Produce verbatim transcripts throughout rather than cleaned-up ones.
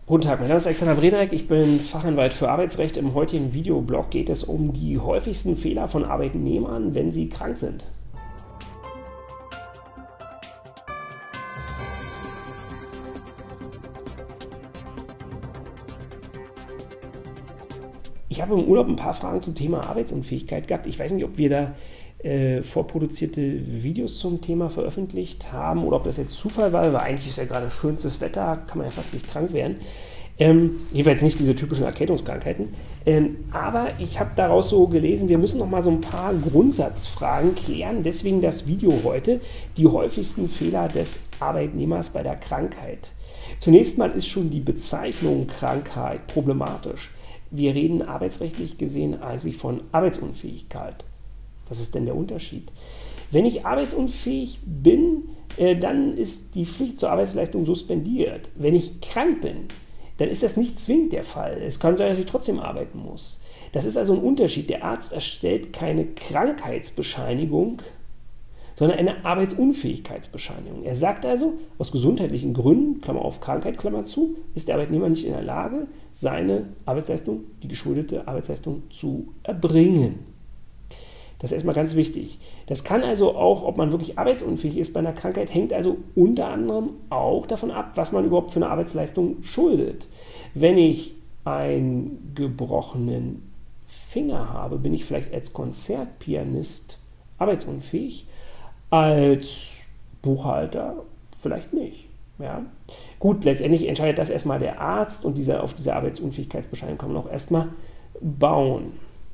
Guten Tag, mein Name ist Alexander Bredek, ich bin Fachanwalt für Arbeitsrecht. Im heutigen Videoblog geht es um die häufigsten Fehler von Arbeitnehmern, wenn sie krank sind. Ich habe im Urlaub ein paar Fragen zum Thema Arbeitsunfähigkeit gehabt. Ich weiß nicht, ob wir da äh, vorproduzierte Videos zum Thema veröffentlicht haben oder ob das jetzt Zufall war, weil eigentlich ist ja gerade schönstes Wetter, kann man ja fast nicht krank werden. Ähm, jedenfalls nicht diese typischen Erkältungskrankheiten. Ähm, aber ich habe daraus so gelesen, wir müssen noch mal so ein paar Grundsatzfragen klären. Deswegen das Video heute, die häufigsten Fehler des Arbeitnehmers bei der Krankheit. Zunächst mal ist schon die Bezeichnung Krankheit problematisch. Wir reden arbeitsrechtlich gesehen eigentlich von Arbeitsunfähigkeit. Was ist denn der Unterschied? Wenn ich arbeitsunfähig bin, äh, dann ist die Pflicht zur Arbeitsleistung suspendiert. Wenn ich krank bin, dann ist das nicht zwingend der Fall. Es kann sein, dass ich trotzdem arbeiten muss. Das ist also ein Unterschied. Der Arzt erstellt keine Krankheitsbescheinigung, sondern eine Arbeitsunfähigkeitsbescheinigung. Er sagt also, aus gesundheitlichen Gründen, Klammer auf Krankheit, Klammer zu, ist der Arbeitnehmer nicht in der Lage, seine Arbeitsleistung, die geschuldete Arbeitsleistung zu erbringen. Das ist erstmal ganz wichtig. Das kann also auch, ob man wirklich arbeitsunfähig ist bei einer Krankheit, hängt also unter anderem auch davon ab, was man überhaupt für eine Arbeitsleistung schuldet. Wenn ich einen gebrochenen Finger habe, bin ich vielleicht als Konzertpianist arbeitsunfähig, als Buchhalter vielleicht nicht. Ja. Gut, letztendlich entscheidet das erstmal der Arzt und diese, auf diese Arbeitsunfähigkeitsbescheinigung kann man auch erstmal bauen.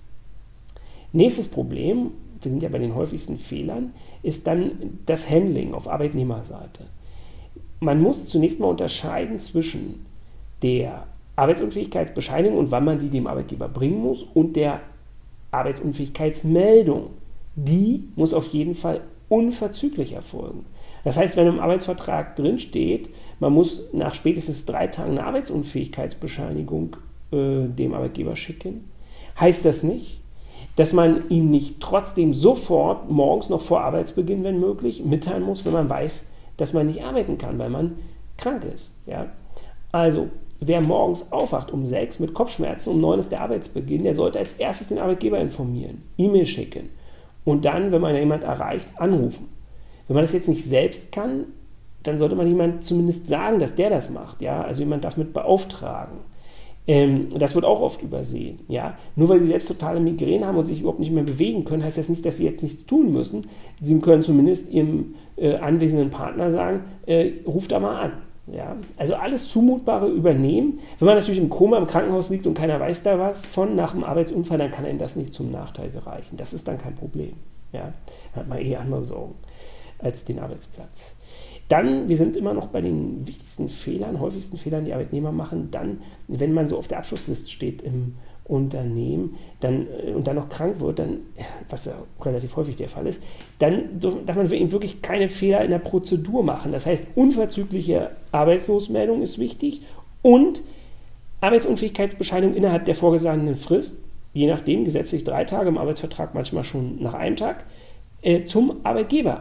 Nächstes Problem, wir sind ja bei den häufigsten Fehlern, ist dann das Handling auf Arbeitnehmerseite. Man muss zunächst mal unterscheiden zwischen der Arbeitsunfähigkeitsbescheinigung und wann man die dem Arbeitgeber bringen muss und der Arbeitsunfähigkeitsmeldung. Die muss auf jeden Fall unverzüglich erfolgen. Das heißt, wenn im Arbeitsvertrag drin steht, man muss nach spätestens drei Tagen eine Arbeitsunfähigkeitsbescheinigung äh, dem Arbeitgeber schicken, heißt das nicht, dass man ihm nicht trotzdem sofort morgens noch vor Arbeitsbeginn, wenn möglich, mitteilen muss, wenn man weiß, dass man nicht arbeiten kann, weil man krank ist. Ja? Also, wer morgens aufwacht um sechs mit Kopfschmerzen, um neun ist der Arbeitsbeginn, der sollte als erstes den Arbeitgeber informieren, E-Mail schicken und dann, wenn man jemand erreicht, anrufen. Wenn man das jetzt nicht selbst kann, dann sollte man jemand zumindest sagen, dass der das macht. Ja? Also jemand darf mit beauftragen. Ähm, das wird auch oft übersehen. Ja? Nur weil Sie selbst totale Migräne haben und sich überhaupt nicht mehr bewegen können, heißt das nicht, dass Sie jetzt nichts tun müssen. Sie können zumindest Ihrem äh, anwesenden Partner sagen, äh, ruft da mal an. Ja? Also alles Zumutbare übernehmen. Wenn man natürlich im Koma im Krankenhaus liegt und keiner weiß da was von nach dem Arbeitsunfall, dann kann Ihnen das nicht zum Nachteil gereichen. Das ist dann kein Problem. Ja? Dann hat man eh andere Sorgen als den Arbeitsplatz. Dann, wir sind immer noch bei den wichtigsten Fehlern, häufigsten Fehlern, die Arbeitnehmer machen, dann, wenn man so auf der Abschlussliste steht im Unternehmen dann, und dann noch krank wird, dann, was ja relativ häufig der Fall ist, dann darf man eben wirklich keine Fehler in der Prozedur machen. Das heißt, unverzügliche Arbeitslosmeldung ist wichtig und Arbeitsunfähigkeitsbescheinigung innerhalb der vorgesehenen Frist, je nachdem, gesetzlich drei Tage, im Arbeitsvertrag manchmal schon nach einem Tag, äh, zum Arbeitgeber.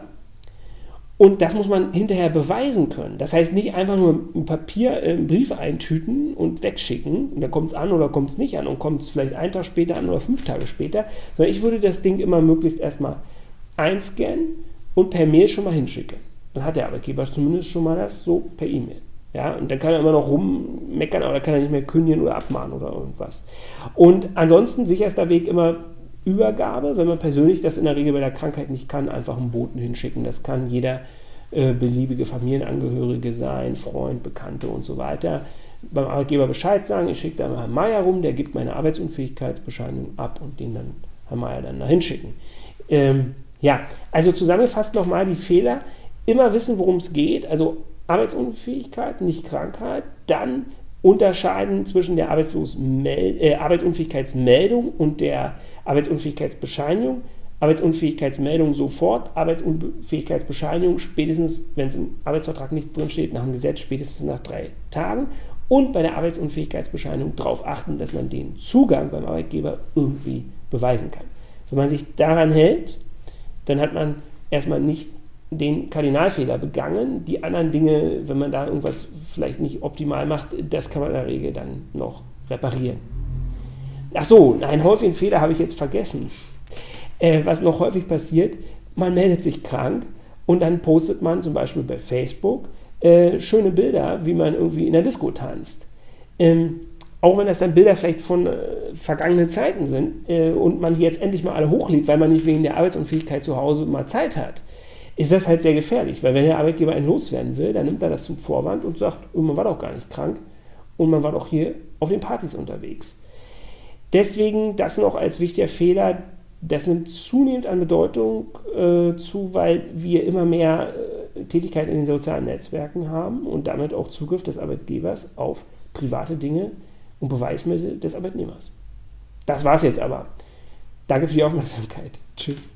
Und das muss man hinterher beweisen können. Das heißt, nicht einfach nur ein Papier, äh, einen Brief eintüten und wegschicken, und dann kommt es an oder kommt es nicht an und kommt es vielleicht einen Tag später an oder fünf Tage später, sondern ich würde das Ding immer möglichst erstmal einscannen und per Mail schon mal hinschicken. Dann hat der Arbeitgeber zumindest schon mal das so per E-Mail. Ja, und dann kann er immer noch rummeckern, aber dann kann er nicht mehr kündigen oder abmahnen oder irgendwas. Und ansonsten sicherster Weg immer Übergabe, wenn man persönlich das in der Regel bei der Krankheit nicht kann, einfach einen Boten hinschicken. Das kann jeder äh, beliebige Familienangehörige sein, Freund, Bekannte und so weiter. Beim Arbeitgeber Bescheid sagen, ich schicke da mal Herrn Meier rum, der gibt meine Arbeitsunfähigkeitsbescheinigung ab und den dann Herrn Meier dann da hinschicken. Ähm, ja, also zusammengefasst nochmal die Fehler. Immer wissen, worum es geht, also Arbeitsunfähigkeit, nicht Krankheit, dann unterscheiden zwischen der Arbeitslosmel- äh, Arbeitsunfähigkeitsmeldung und der Arbeitsunfähigkeitsbescheinigung. Arbeitsunfähigkeitsmeldung sofort, Arbeitsunfähigkeitsbescheinigung spätestens, wenn es im Arbeitsvertrag nichts drin steht, nach dem Gesetz spätestens nach drei Tagen. Und bei der Arbeitsunfähigkeitsbescheinigung darauf achten, dass man den Zugang beim Arbeitgeber irgendwie beweisen kann. Wenn man sich daran hält, dann hat man erstmal nicht den Kardinalfehler begangen. Die anderen Dinge, wenn man da irgendwas vielleicht nicht optimal macht, das kann man in der Regel dann noch reparieren. Ach so, einen häufigen Fehler habe ich jetzt vergessen. Äh, was noch häufig passiert, man meldet sich krank und dann postet man zum Beispiel bei Facebook äh, schöne Bilder, wie man irgendwie in der Disco tanzt. Ähm, auch wenn das dann Bilder vielleicht von äh, vergangenen Zeiten sind äh, und man die jetzt endlich mal alle hochlädt, weil man nicht wegen der Arbeitsunfähigkeit zu Hause mal Zeit hat, ist das halt sehr gefährlich, weil wenn der Arbeitgeber einen loswerden will, dann nimmt er das zum Vorwand und sagt, oh, man war doch gar nicht krank und man war doch hier auf den Partys unterwegs. Deswegen das noch als wichtiger Fehler, das nimmt zunehmend an Bedeutung äh, zu, weil wir immer mehr äh, Tätigkeit in den sozialen Netzwerken haben und damit auch Zugriff des Arbeitgebers auf private Dinge und Beweismittel des Arbeitnehmers. Das war's jetzt aber. Danke für die Aufmerksamkeit. Tschüss.